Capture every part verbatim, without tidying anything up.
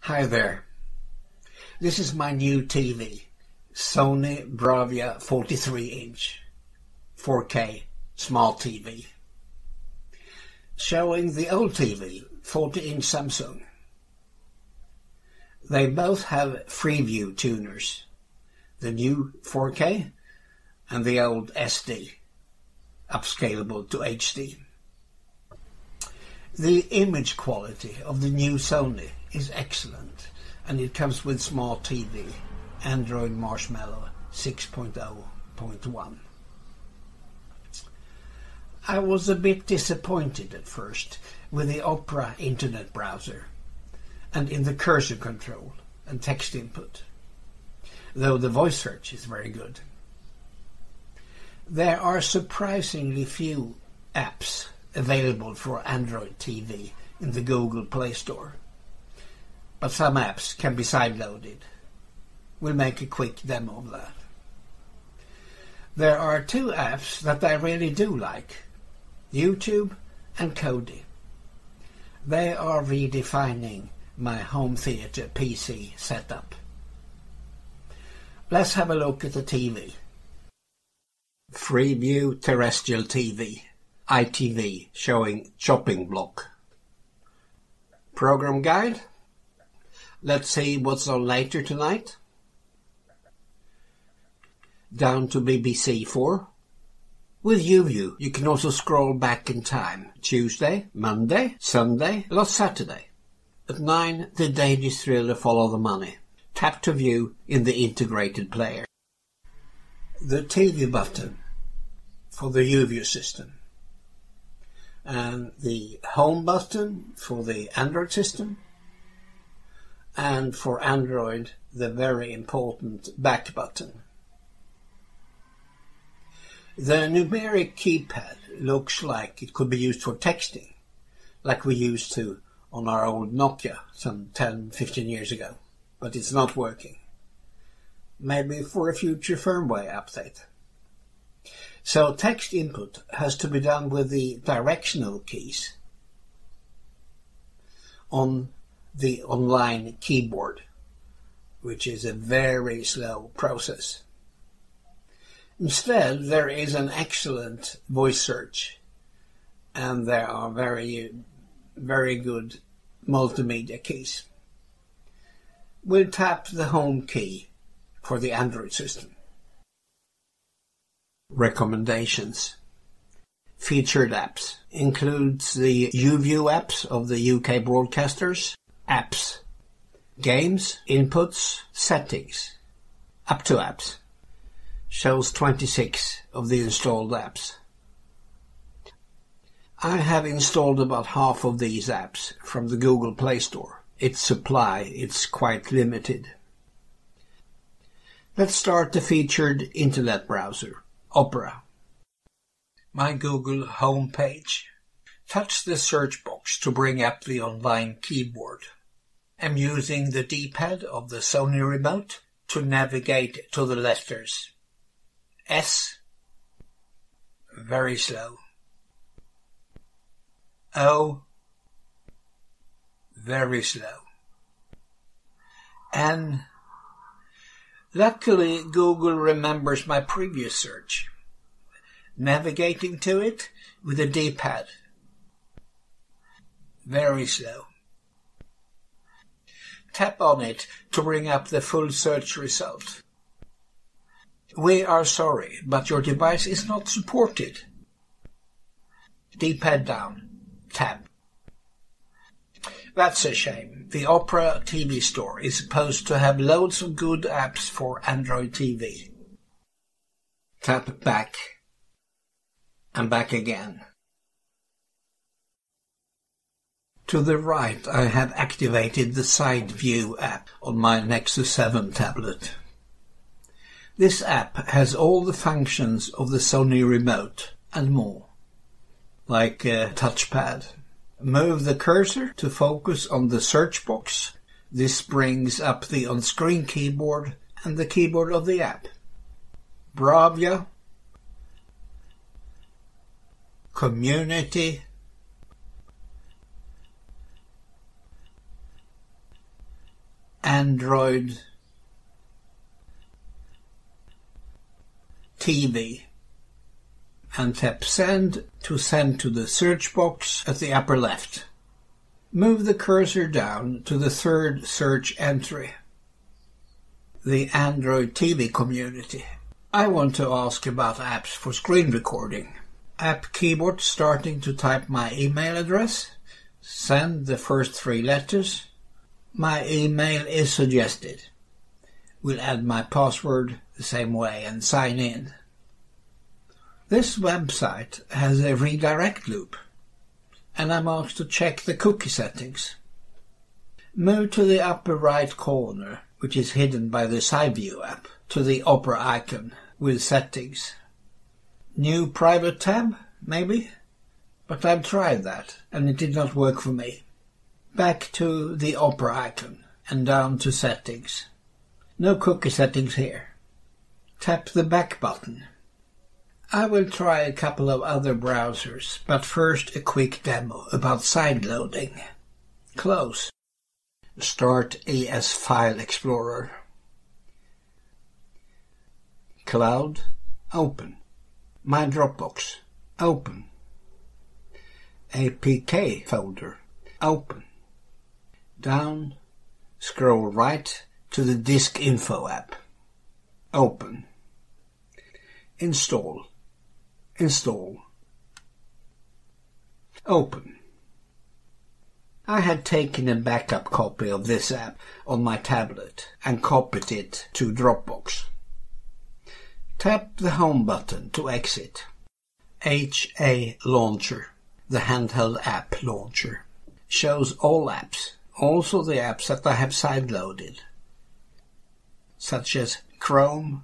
Hi there. This is my new T V, Sony Bravia forty-three inch, four K smart T V, showing the old T V, forty inch Samsung. They both have Freeview tuners, the new four K and the old S D, upscalable to H D. The image quality of the new Sony is excellent, and it comes with Smart T V, Android Marshmallow six point oh point one. I was a bit disappointed at first with the Opera internet browser and in the cursor control and text input, though the voice search is very good. There are surprisingly few apps available for Android T V in the Google Play Store, but some apps can be sideloaded. We'll make a quick demo of that. There are two apps that I really do like, YouTube and Kodi. They are redefining my home theater P C setup. Let's have a look at the T V. Freeview terrestrial T V, I T V, showing chopping block. Program guide. Let's see what's on later tonight. Down to B B C four. With YouView, you can also scroll back in time. Tuesday, Monday, Sunday, last Saturday. At nine, the Danish thriller Follow the Money. Tap to view in the integrated player. The T V button for the YouView system. And the home button for the Android system. And for Android, the very important back button. The numeric keypad looks like it could be used for texting, like we used to on our old Nokia some ten, fifteen years ago, but it's not working. Maybe for a future firmware update. So text input has to be done with the directional keys on the online keyboard, which is a very slow process. Instead, there is an excellent voice search, and there are very, very good multimedia keys. We'll tap the home key for the Android system. Recommendations. Featured apps includes the YouView apps of the U K broadcasters, apps, games, inputs, settings, up to apps. Shows twenty-six of the installed apps. I have installed about half of these apps from the Google Play Store. Its supply is quite limited. Let's start the featured internet browser, Opera. My Google home page. Touch the search box to bring up the online keyboard. I'm using the D-pad of the Sony remote to navigate to the letters. S, very slow. O, very slow. N, luckily Google remembers my previous search. Navigating to it with a D-pad. Very slow. Tap on it to bring up the full search result. We are sorry, but your device is not supported. D-pad down. Tap. That's a shame. The Opera T V store is supposed to have loads of good apps for Android T V. Tap back. And back again. To the right, I have activated the Side View app on my Nexus seven tablet. This app has all the functions of the Sony remote and more, like a touchpad. Move the cursor to focus on the search box. This brings up the on-screen keyboard and the keyboard of the app. Bravia, Community, Android T V and tap Send to send to the search box at the upper left. Move the cursor down to the third search entry, the Android T V community. I want to ask about apps for screen recording. App keyboard starting to type my email address, send the first three letters. My email is suggested. We'll add my password the same way and sign in. This website has a redirect loop, and I'm asked to check the cookie settings. Move to the upper right corner, which is hidden by the Side View app, to the Opera icon with settings. New private tab, maybe? But I've tried that, and it did not work for me. Back to the Opera icon, and down to settings. No cookie settings here. Tap the back button. I will try a couple of other browsers, but first a quick demo about side loading. Close. Start E S File Explorer. Cloud, open. My Dropbox, open. A P K folder, open. Down, scroll right to the Disk Info app. Open. Install. Install. Open. I had taken a backup copy of this app on my tablet and copied it to Dropbox. Tap the Home button to exit. H A Launcher, the handheld app launcher, shows all apps, also the apps that I have sideloaded, such as Chrome,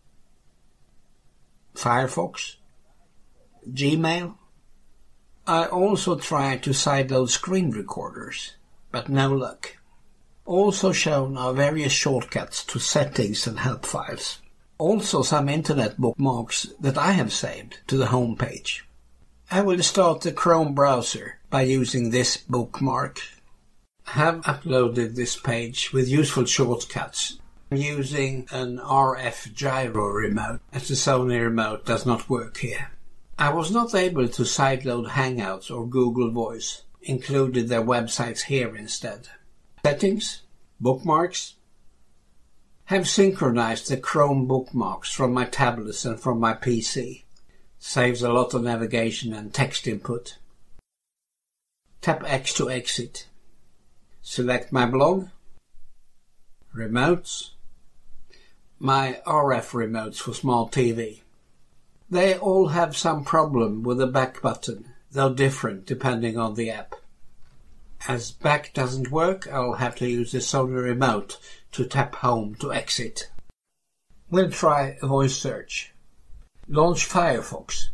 Firefox, Gmail. I also tried to sideload screen recorders, but no luck. Also shown are various shortcuts to settings and help files. Also some internet bookmarks that I have saved to the home page. I will start the Chrome browser by using this bookmark. I have uploaded this page with useful shortcuts using an R F gyro remote, as the Sony remote does not work here. I was not able to sideload Hangouts or Google Voice, included their websites here instead. Settings, bookmarks. Have synchronized the Chrome bookmarks from my tablets and from my P C. Saves a lot of navigation and text input. Tap X to exit. Select my blog, remotes, my R F remotes for small T V. They all have some problem with the back button, though different depending on the app. As back doesn't work, I'll have to use the Sony remote to tap home to exit. We'll try a voice search. Launch Firefox.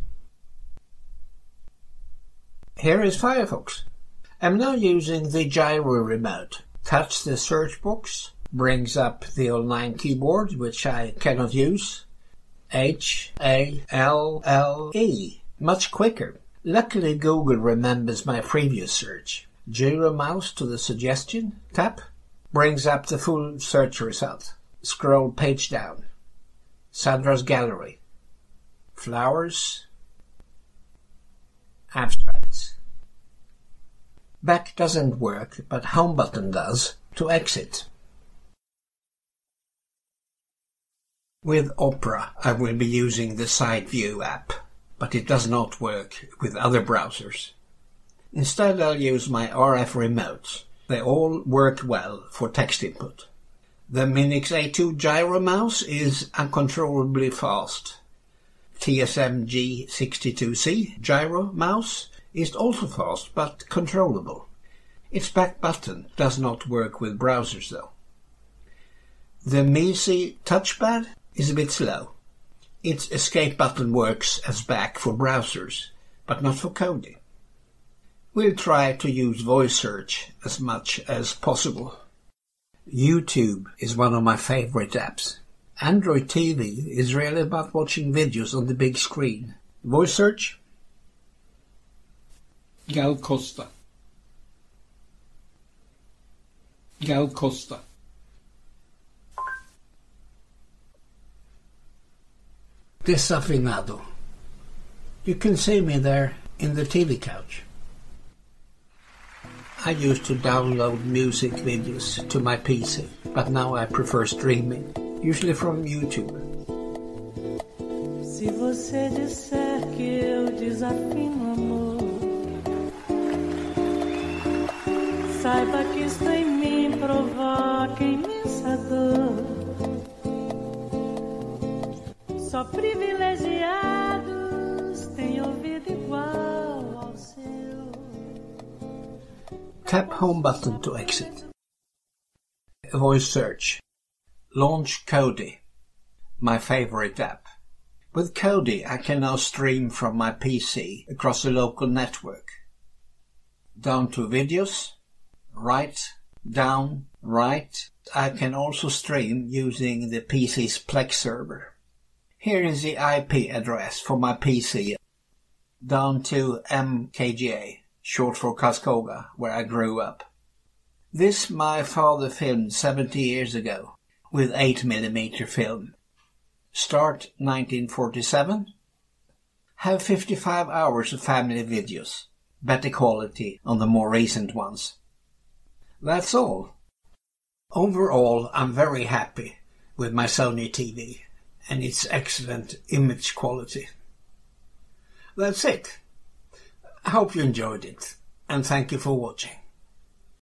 Here is Firefox. I'm now using the gyro remote. Touch the search box, brings up the online keyboard, which I cannot use. H A L L E. Much quicker. Luckily Google remembers my previous search. Gyro mouse to the suggestion, tap, brings up the full search result. Scroll page down. Sandra's Gallery. Flowers. Abstracts. Back doesn't work, but home button does, to exit. With Opera, I will be using the Side View app, but it does not work with other browsers. Instead, I'll use my R F remotes. They all work well for text input. The Minix A two gyro mouse is uncontrollably fast. T S M G sixty-two C gyro mouse is also fast but controllable. Its back button does not work with browsers though. The Misi touchpad is a bit slow. Its escape button works as back for browsers, but not for Kodi. We'll try to use voice search as much as possible. YouTube is one of my favorite apps. Android T V is really about watching videos on the big screen. Voice search. Gal Costa. Gal Costa. Desafinado. You can see me there in the T V couch. I used to download music videos to my P C, but now I prefer streaming, usually from YouTube. Se você disser que eu desafino amor, saiba que isto em mim provoca imensa dor. Só privilegiados têm ouvido igual ao seu. Tap home button to exit. Voice search. Launch Kodi, my favorite app. With Kodi, I can now stream from my P C across a local network. Down to videos, right, down, right. I can also stream using the P C's Plex server. Here is the I P address for my P C. Down to M K G A, short for Karlskoga, where I grew up. This my father filmed seventy years ago with eight millimeter film. Start nineteen forty-seven. Have fifty-five hours of family videos. Better quality on the more recent ones. That's all. Overall, I'm very happy with my Sony T V and its excellent image quality. That's it. I hope you enjoyed it, and thank you for watching.